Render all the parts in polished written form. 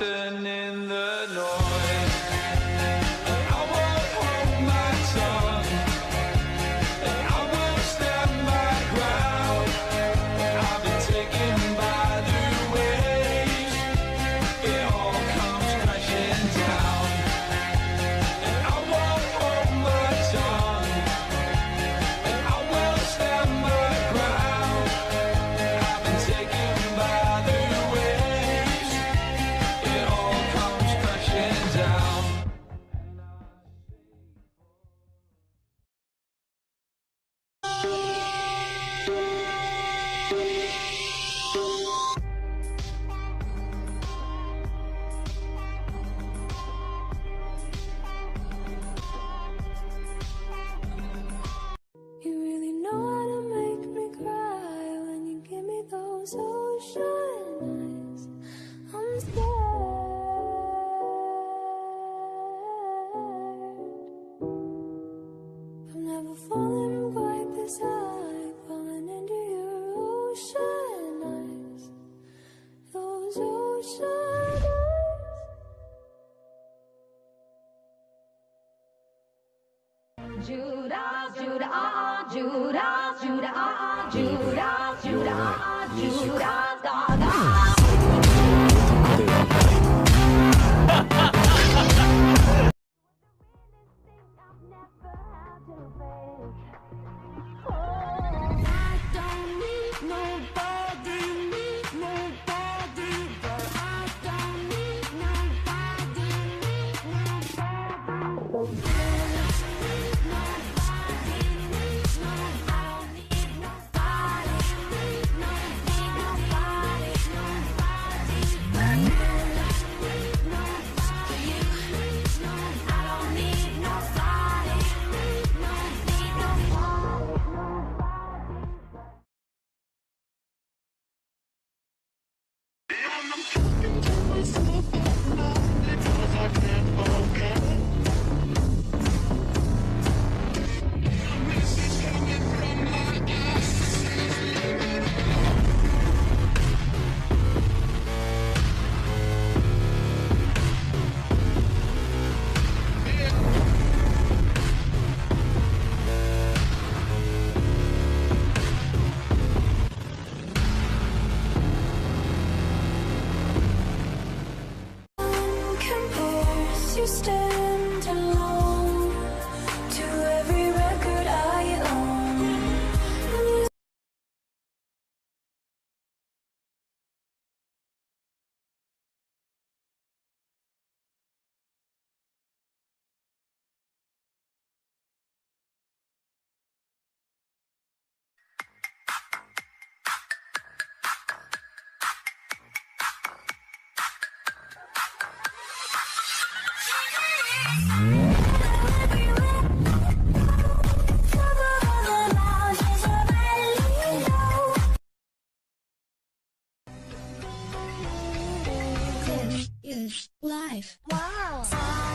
mountain in the noise. And I won't hold my tongue, and I won't stand my ground. I've been taken by the waves, it all comes crashing down. And I won't hold my tongue, and I won't stand my ground. I've been taken by the waves, it all comes crashing down. You really know how to make me cry when you give me those ocean eyes. I'm scared. I'm never falling quite this high, falling into your ocean eyes. Those ocean eyes. Judah, Judah, Judah, Judah, Judah, Judah, Judah, Gaga. Compares, you stand alone to every record I own. Is life. Wow.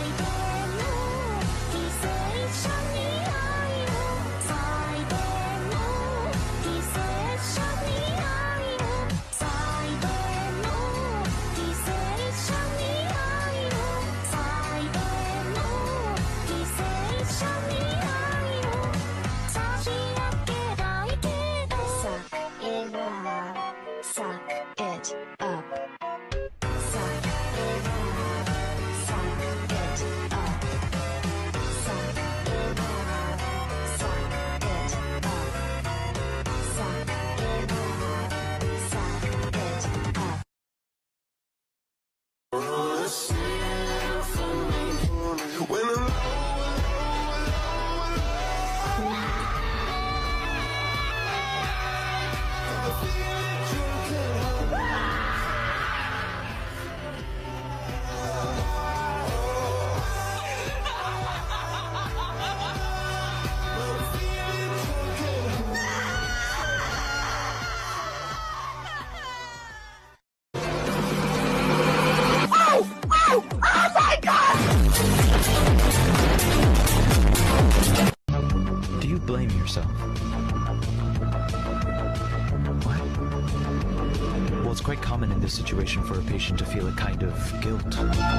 Suck it up. Suck it up. Suck it up. Suck it up. Suck it up. Suck it up. Suck it up. Do you blame yourself? What? Well, it's quite common in this situation for a patient to feel a kind of guilt.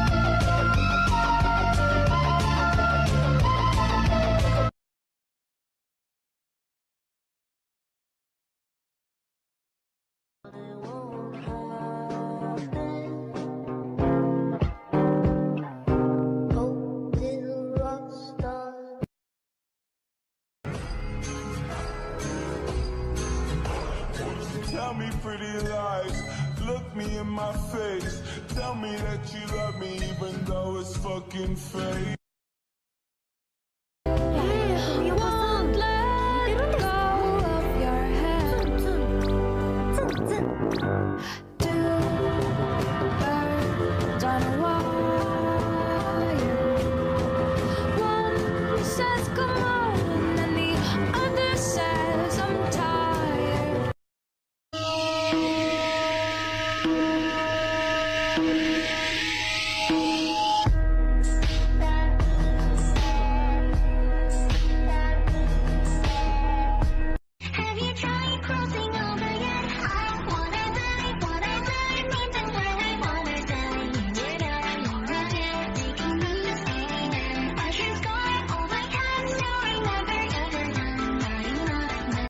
Tell me pretty lies, look me in my face. Tell me that you love me even though it's fucking fake.